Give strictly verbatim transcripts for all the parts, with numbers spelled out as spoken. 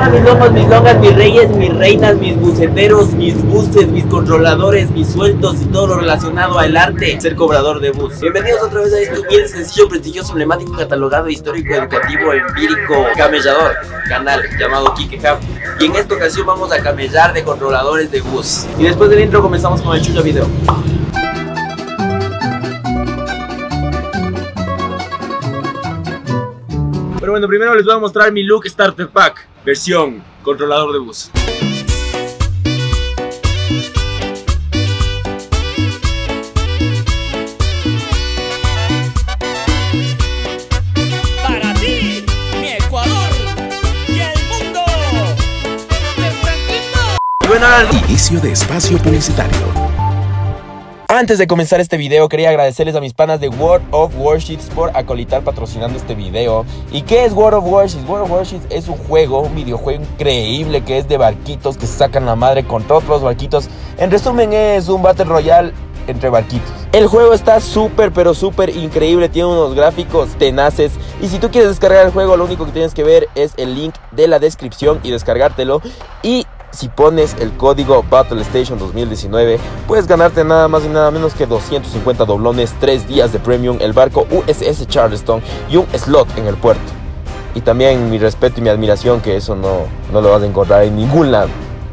Hola mis lomos, mis longas, mis reyes, mis reinas, mis buceteros, mis buses, mis controladores, mis sueltos y todo lo relacionado al arte, ser cobrador de bus. Bienvenidos otra vez a este bien sencillo, prestigioso, emblemático, catalogado, histórico, educativo, empírico, camellador, canal llamado Kike Hub. Y en esta ocasión vamos a camellar de controladores de bus. Y después del intro comenzamos con el chulo video. Pero bueno, primero les voy a mostrar mi look Starter Pack, versión controlador de bus. Para ti, mi Ecuador y el mundo. Y bueno, ahora inicio de espacio publicitario. antes de comenzar este video, quería agradecerles a mis panas de World of Warships por acolitar patrocinando este video. ¿Y qué es World of Warships? World of Warships es un juego, un videojuego increíble que es de barquitos que se sacan la madre contra otros barquitos. En resumen, es un Battle Royale entre barquitos. El juego está súper pero súper increíble, tiene unos gráficos tenaces. Y si tú quieres descargar el juego, lo único que tienes que ver es el link de la descripción y descargártelo. Y si pones el código BattleStation dos mil diecinueve, puedes ganarte nada más y nada menos que doscientos cincuenta doblones, tres días de premium, el barco U S S Charleston y un slot en el puerto. Y también mi respeto y mi admiración, que eso no, no lo vas a encontrar en ningún lado.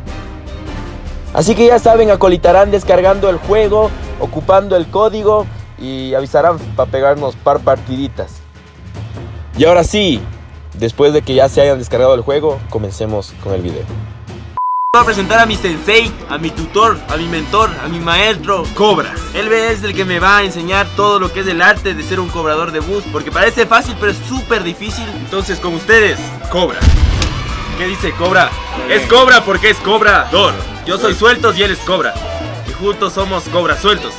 Así que ya saben, acolitarán descargando el juego, ocupando el código y avisarán para pegarnos par partiditas. Y ahora sí, después de que ya se hayan descargado el juego, comencemos con el video. Voy a presentar a mi sensei, a mi tutor, a mi mentor, a mi maestro, Cobra. Él es el que me va a enseñar todo lo que es el arte de ser un cobrador de bus, porque parece fácil pero es súper difícil. Entonces con ustedes, Cobra. ¿Qué dice Cobra? Es Cobra porque es cobrador. Yo soy Sueltos y él es Cobra. Y juntos somos Cobra Sueltos.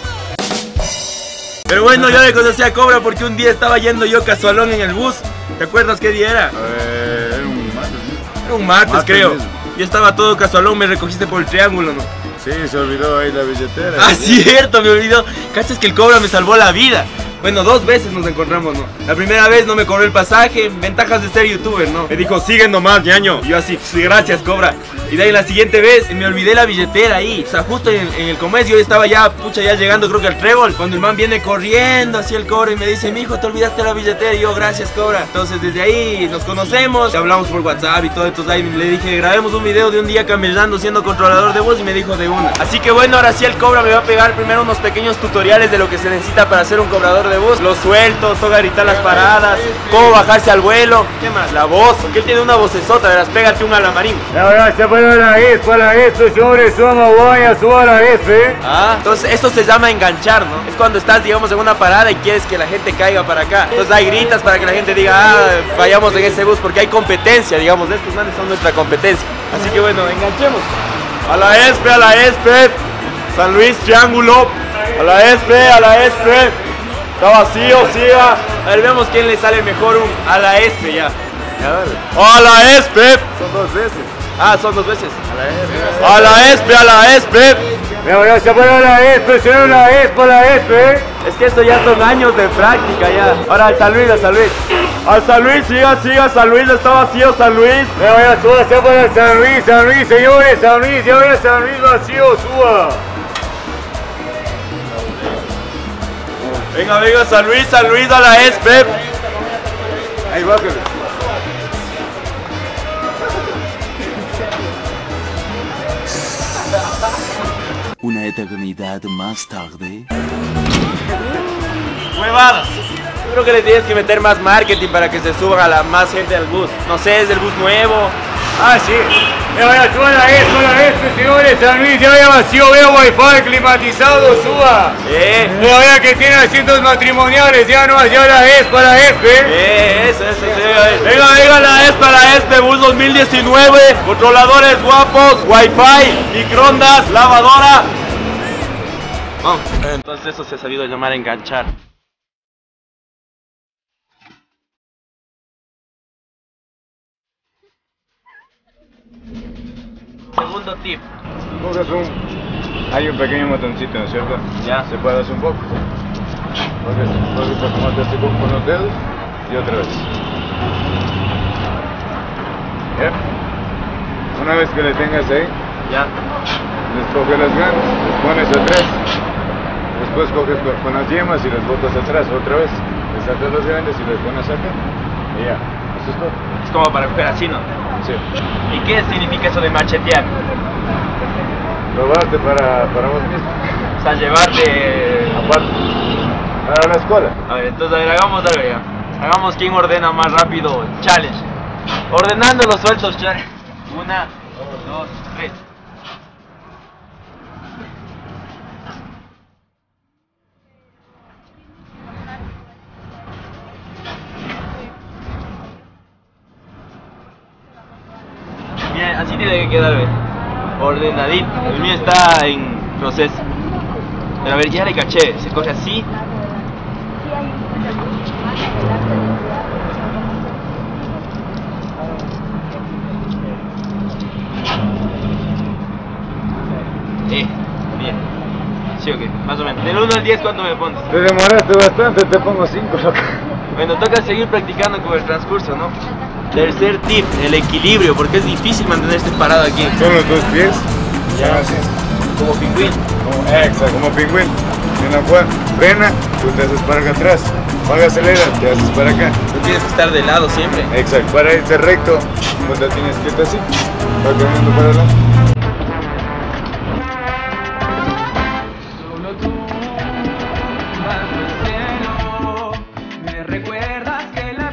Pero bueno, yo le conocí a Cobra porque un día estaba yendo yo casualón en el bus. ¿Te acuerdas qué día era? Eh, era un martes. Era un martes, martes creo. mismo. Yo estaba todo casualón, me recogiste por el triángulo, ¿no? Sí, se olvidó ahí la billetera. Ah, ¿sí? cierto, me olvidó. ¿Cachas que el Cobra me salvó la vida? Bueno, dos veces nos encontramos, ¿no? La primera vez no me cobró el pasaje, ventajas de ser youtuber, ¿no? Me dijo, sigue nomás, ñaño. Y yo así, sí, gracias, Cobra. Y de ahí la siguiente vez, me olvidé la billetera ahí. O sea, justo en, en el comercio, yo estaba ya, pucha, ya llegando creo que al trébol. Cuando el man viene corriendo hacia el Cobra y me dice, mijo, te olvidaste la billetera. Y yo, gracias, Cobra. Entonces desde ahí nos conocemos, hablamos por WhatsApp y todo. Entonces ahí le dije, grabemos un video de un día camellando siendo controlador de bus. Y me dijo de una. Así que bueno, ahora sí el Cobra me va a pegar primero unos pequeños tutoriales de lo que se necesita para ser un cobrador de bus. Los sueltos, toca gritar las paradas, cómo bajarse al vuelo. ¿Qué más? La voz, porque él tiene una vocesota, verás, pégate un alamarín. Ahora se pone la S, para la S, señores, somos guayas, suba la S. Ah, entonces esto se llama enganchar, ¿no? Es cuando estás, digamos, en una parada y quieres que la gente caiga para acá. Entonces ahí gritas para que la gente diga, ah, vayamos en ese bus, porque hay competencia, digamos, de estos manes son nuestra competencia. Así que bueno, enganchemos. A la E S P, a la E S P, San Luis, Triángulo, a la E S P, a la E S P. Está vacío, siga. A ver, vemos quién le sale mejor un a la E S P ya. A la E S P. Son dos veces. Ah, son dos veces. A la A la E S. S P, a la E S P. Ahora se pone la S, señor, la S, para la S. Es que esto ya son años de práctica ya. Ahora al San Luis, al San Luis. Al San Luis, siga, siga, San Luis, está vacío, San Luis. Ahora suba, se pone San Luis, San Luis, señores, San Luis, ya ahora San Luis vacío, suba. Venga, venga, San Luis, San Luis, a la E S P. Ahí va, que Una eternidad más tarde. Huevadas. Yo creo que le tienes que meter más marketing para que se suba a la más gente al bus. No sé, es del bus nuevo. Ah, sí. Ahora suba la S, la S, señores, San Luis, ya vea vacío, vea wifi climatizado, suba. Eh. Vea que tiene asientos matrimoniales, ya no, ya la S para la F. Eh, eso, eso, eso. Venga, venga, la E S P, la E S P, bus dos mil diecinueve. Controladores guapos, wifi, microondas, lavadora. Vamos. Entonces eso se ha sabido llamar enganchar. Segundo tip. Coges un... Hay un pequeño botoncito, ¿no es cierto? Ya. Se puede hacer un poco. Coges un poco más de este con los dedos y otra vez. ¿Ya? Una vez que le tengas ahí, Ya. les coges las grandes, les pones atrás. Después coges con, con las yemas y las botas atrás otra vez. Les sacas las grandes y les pones acá. Y ya, eso es todo. Es como para coger así, ¿no? Sí. ¿Y qué significa eso de machetear? Robarte para, para vos mismo. O sea, llevarte... Aparte, a la escuela. A ver, entonces, a ver, hagamos algo ya. Hagamos quién ordena más rápido. Challenge. Ordenando los sueltos, challenge. Una, dos, tres. Bien, así tiene que quedar, ve. Ordenadito. El mío está en proceso. Pero a ver, ya le caché. Se coge así. Eh, bien. ¿Sí o qué? Más o menos. Del uno al diez, ¿cuánto me pones? Te demoraste bastante, te pongo cinco, loco. Bueno, toca seguir practicando con el transcurso, ¿no? Tercer tip, el equilibrio, porque es difícil mantenerse parado aquí. Con los dos pies, ya así. Como pingüino. Como, exacto, como pingüino. En la cual frena, tú te haces para acá atrás. Paga acelera, te haces para acá. Tú tienes que estar de lado siempre. Exacto, para irte recto, pues te tienes quieto así. Va caminando para adelante. Solo tú, bajo el cielo, me recuerdas que la...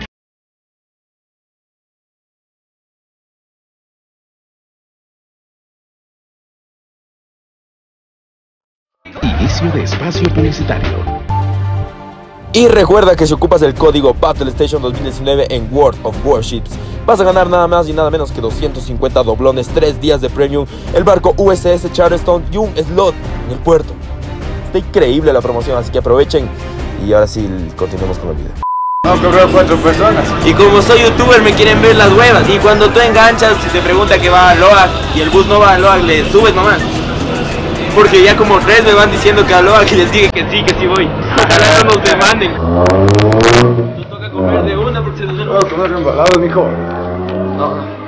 Inicio de espacio publicitario. Y recuerda que si ocupas el código BattleStation dos mil diecinueve en World of Warships, vas a ganar nada más y nada menos que doscientos cincuenta doblones, tres días de premium, el barco U S S Charleston y un slot en el puerto. Está increíble la promoción, así que aprovechen. Y ahora sí, continuemos con el video. No, cobró cuatro personas. Y como soy youtuber me quieren ver las huevas. Y cuando tú enganchas, si te pregunta que va a Loag y el bus no va a Loag, le subes nomás. Porque ya como tres me van diciendo que a Loag, que les dije que sí, que sí voy. Ojalá no nos demanden. Nos toca comer de una porque se nos... Vamos a comer embalados, mijo. No, no.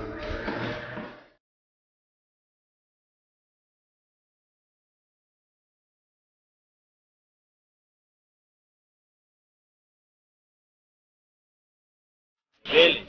Dele.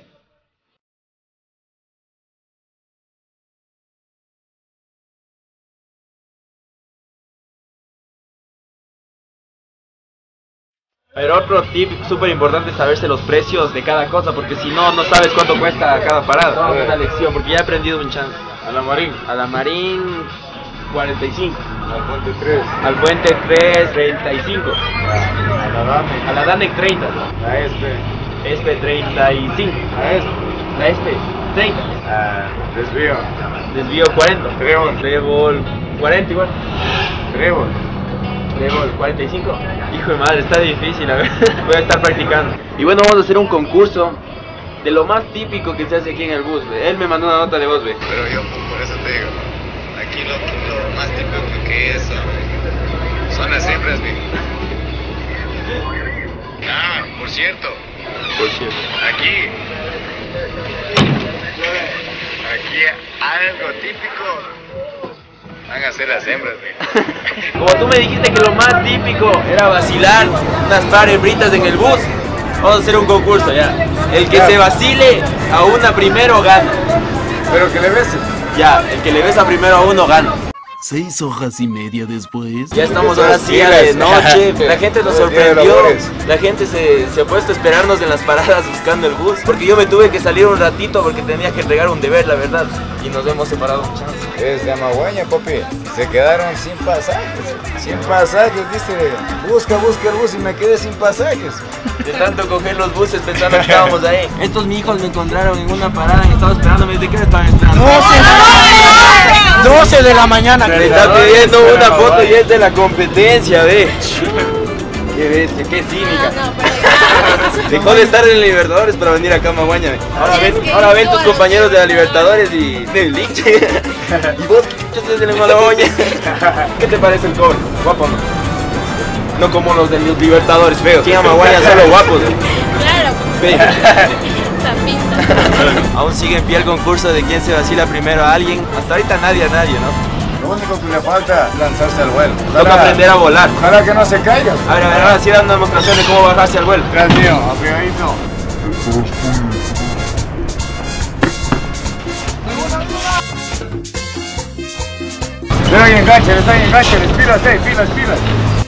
Pero otro tip súper importante es saberse los precios de cada cosa, porque si no, no sabes cuánto cuesta cada parada. Es una lección, porque ya he aprendido un chance. A la Marín. A la Marín, cuarenta y cinco. Al Puente tres. Al Puente tres, treinta y cinco. A la Dame. A la Danek, treinta. A este. Este, treinta y cinco. A este. A este, treinta. A desvío. Desvío, cuarenta. Trébol. Trébol, cuarenta igual. Trébol. Trébol, cuarenta y cinco. Hijo de madre, está difícil, a ver. Voy a estar practicando. Y bueno, vamos a hacer un concurso de lo más típico que se hace aquí en el bus, ve. Él me mandó una nota de voz, ve. Pero yo, por eso te digo, aquí lo, lo más típico que es son, son las hembras, mi. Ah, por cierto, Por cierto. aquí, aquí algo típico van a ser las hembras, mi. Como tú me dijiste que lo más típico era vacilar unas par hembritas en el bus, vamos a hacer un concurso ya. El que se vacile a una primero gana. Pero que le beses. Ya, el que le besa primero a uno gana. Seis hojas y media después. Ya estamos ahora sí a de noche, la gente nos sorprendió, la gente se, se ha puesto a esperarnos en las paradas buscando el bus, porque yo me tuve que salir un ratito porque tenía que entregar un deber, la verdad, y nos hemos separado un chance. Es de Amaguaña, papi. Se quedaron sin pasajes. Sin pasajes, dice. Busca, busca el bus y me quedé sin pasajes. De tanto coger los buses pensando que estábamos ahí. Estos mi hijos me encontraron en una parada y estaban esperándome. ¿Desde qué me estaban esperando? doce de la mañana. Me está pidiendo una foto y es de la competencia, ve. Qué bestia, qué cínica. Dejó de estar en Libertadores para venir acá a Maguaña. Ahora ven, ahora ven tus compañeros de la Libertadores y del Liche. Y vos, ¿qué chuchas de la Maguaña? ¿Qué te parece el cobre? Guapo, ¿no? No como los de los Libertadores feos. Aquí en Maguaña solo guapos. Claro. Ve. Pista, pista. Aún sigue en pie el concurso de quién se vacila primero a alguien. Hasta ahorita nadie a nadie, ¿no? Lo único que le falta es lanzarse al vuelo. Toca aprender a volar. Ojalá que no se caiga. A ver, a ver, ahora sí dan una demostración de cómo bajarse al vuelo. Tras mío, apegadito. Le doy enganche, le doy enganche, les pilas, eh, pilas, pilas.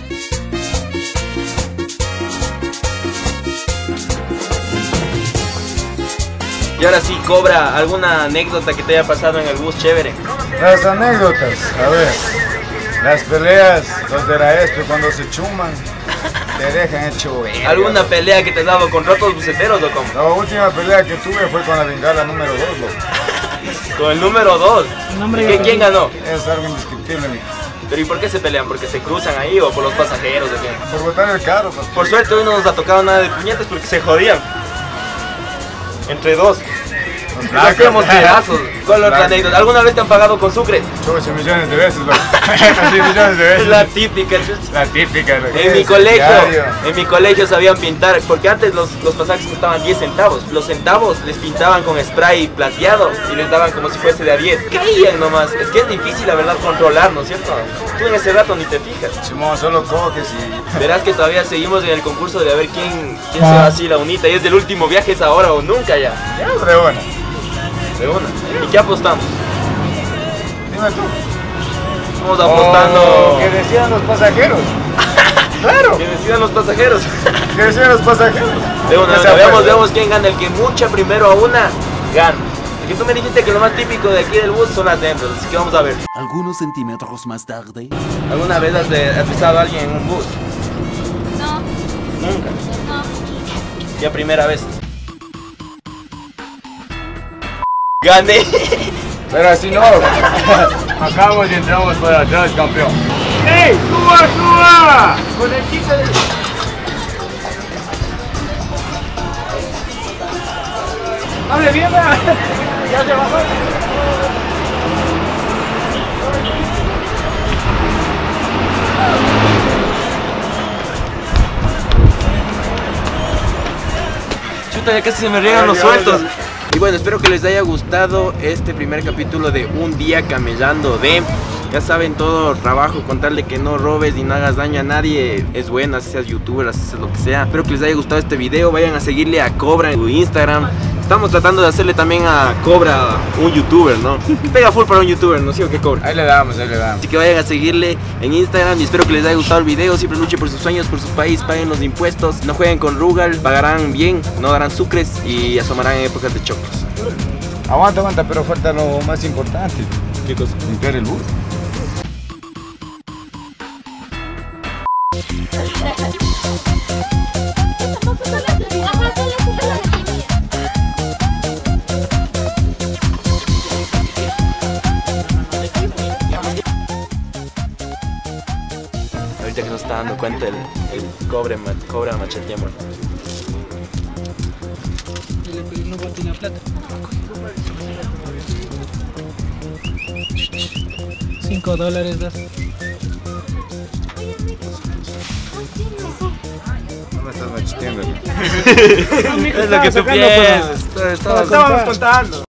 Y ahora sí, Cobra, ¿alguna anécdota que te haya pasado en el bus chévere? Las anécdotas, a ver. Las peleas, los de la ESPE cuando se chuman, te dejan hecho verga. ¿Alguna pelea que te has dado contra otros buceteros o cómo? La última pelea que tuve fue con la bengala número dos, loco. Con el número dos. ¿Qué, ¿Quién ganó? Es algo indescriptible, mi. ¿Pero y por qué se pelean? ¿Porque se cruzan ahí o por los pasajeros? ¿De qué? Por botar el carro, papi. Por suerte hoy no nos ha tocado nada de puñetes porque se jodían. Entre dos. Nos hacíamos pedazos. ¿Cuál otra anécdota? ¿Alguna vez te han pagado con sucres? ocho millones de veces, loco. ocho millones de veces. Es la típica. La típica, loco. En mi colegio, en mi colegio sabían pintar, porque antes los, los pasajes costaban diez centavos. Los centavos les pintaban con spray plateado y les daban como si fuese de a diez. Caían nomás. Es que es difícil, la verdad, controlar, ¿no es cierto? Tú en ese rato ni te fijas. Simón, solo coges y... Verás que todavía seguimos en el concurso de a ver quién, quién se vacila unita. Y es del último viaje, es ahora o nunca ya. Ya, de bueno. De una. ¿Y qué apostamos? Dime tú. Estamos apostando. Oh, que decidan los pasajeros. Claro. Que decidan los pasajeros. Que decidan los pasajeros. De una, de una. Veamos, veamos quién gana. El que mucha primero a una, gana. Porque tú me dijiste que lo más típico de aquí del bus son las dentros, así que vamos a ver. Algunos centímetros más tarde. ¿Alguna vez has, de, has besado a alguien en un bus? No, Nunca. no. Ya primera vez. Gané. Pero así no. Acabamos y entramos para atrás, campeón. ¡Ey! ¡Suba, suba! Con el chico de... ¡Hable bien, vea! ¡Ya se bajó! Chuta, ya casi se me riegan los sueltos. Y bueno, espero que les haya gustado este primer capítulo de Un Día Camellando de... Ya saben, todo trabajo con tal de que no robes y no hagas daño a nadie es bueno, así seas youtuber, así seas lo que sea. Espero que les haya gustado este video, vayan a seguirle a Cobra en su Instagram. Estamos tratando de hacerle también a Cobra un youtuber, ¿no? Pega full para un youtuber, ¿no? ¿Sí o qué, Cobra? Ahí le damos, ahí le damos. Así que vayan a seguirle en Instagram y espero que les haya gustado el video. Siempre luchen por sus sueños, por su país, paguen los impuestos. No jueguen con Rugal, pagarán bien, no darán sucres y asomarán en épocas de chocos. Aguanta, aguanta, pero falta lo más importante. ¿Qué cosa? Limpiar el bus. Ahorita que nos está dando cuenta el, el cobre, ma- cobra macheteamos. No va a tener plata. Cinco dólares das. No me estás macheteando. Es lo que tú piensas. Estábamos contando.